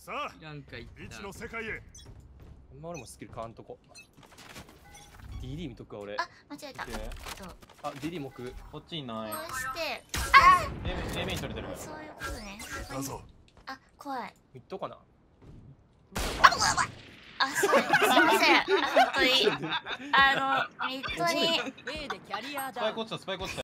さあなんか言っ未知た。 の世界へ。 あんま俺もスキル変わんとこ。DD 見とくわ俺。 あ、間違えた。 あ、DD 目。 こっちにない。 こうして、 A メイン取れてる。 そういうことね。 だぞ。 あ、怖い。 ミッドかな。 あ、すいません。本当に。ミッドに。 スパイこっちだ、スパイこっちだ。